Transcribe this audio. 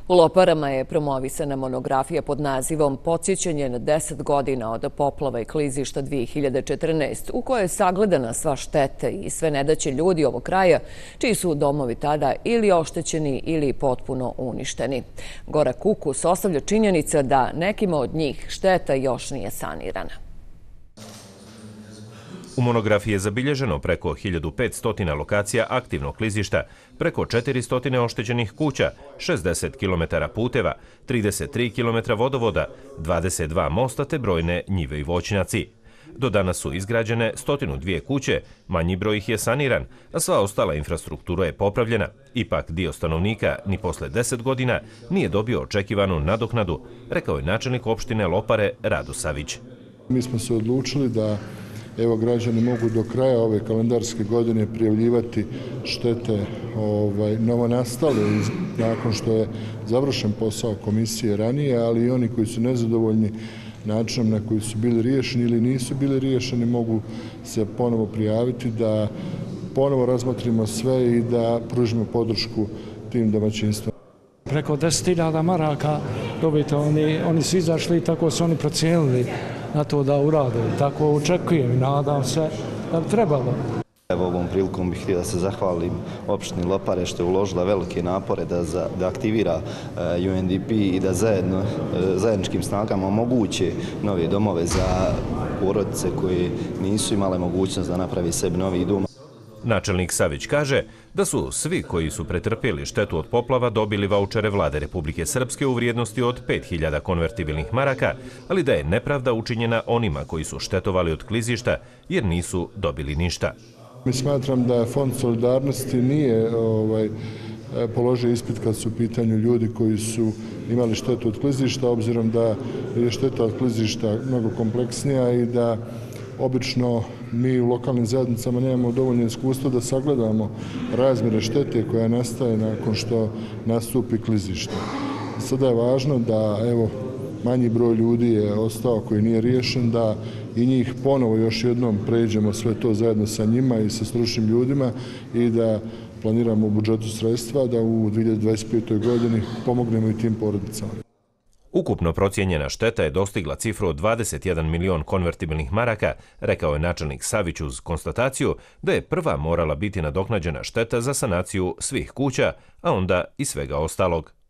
U Loparama je promovisana monografija pod nazivom Podsjećanje na 10 godina od poplava i klizišta 2014, u kojoj je sagledana sva štete i sve nedaće ljudi ovog kraja, čiji su domovi tada ili oštećeni ili potpuno uništeni. Gorak ukus ostavlja činjenica da nekima od njih šteta još nije sanirana. U monografiji je zabilježeno preko 1500 lokacija aktivnog klizišta, preko 400 oštećenih kuća, 60 km puteva, 33 km vodovoda, 22 mosta te brojne njive i voćnjaci. Do danas su izgrađene 102 kuće, manji broj ih je saniran, a sva ostala infrastruktura je popravljena. Ipak dio stanovnika ni posle 10 godina nije dobio očekivanu nadoknadu, rekao je načelnik opštine Lopare Rado Savić. Mi smo se odlučili da građani mogu do kraja ove kalendarske godine prijavljivati štete novonastale nakon što je završen posao komisije ranije, ali i oni koji su nezadovoljni načinom na koji su bili riješeni ili nisu bili riješeni mogu se ponovo prijaviti da ponovo razmotrimo sve i da pružimo podršku tim domaćinstvima. Preko 10.000 maraka dobiti, oni su izašli i tako su oni procijenili na to da urade. Tako očekujem i nadam se da bi trebalo. Evo ovom prilikom bih htio da se zahvalim opštini Lopare što je uložila velike napore da aktivira UNDP i da zajedničkim snagama omoguće nove domove za porodice koje nisu imale mogućnost da napravi sebi novi dom. Načelnik Savić kaže da su svi koji su pretrpjeli štetu od poplava dobili vaučere Vlade Republike Srpske u vrijednosti od 5000 konvertibilnih maraka, ali da je nepravda učinjena onima koji su štetovali od klizišta jer nisu dobili ništa. Mi smatram da Fond solidarnosti nije položio ispit kad su u pitanju ljudi koji su imali štetu od klizišta, obzirom da je šteta od klizišta mnogo kompleksnija i da obično mi u lokalnim zajednicama nemamo dovoljno iskustva da sagledamo razmjere štete koja nastaje nakon što nastupi klizište. Sada je važno da manji broj ljudi je ostao koji nije riješen, da i njih ponovo još jednom pređemo sve to zajedno sa njima i sa stručnim ljudima i da planiramo u budžetu sredstva da u 2025. godini pomognemo i tim porodicama. Ukupno procijenjena šteta je dostigla cifru od 21 milion konvertibilnih maraka, rekao je načelnik Savić uz konstataciju da je prva morala biti nadoknađena šteta za sanaciju svih kuća, a onda i svega ostalog.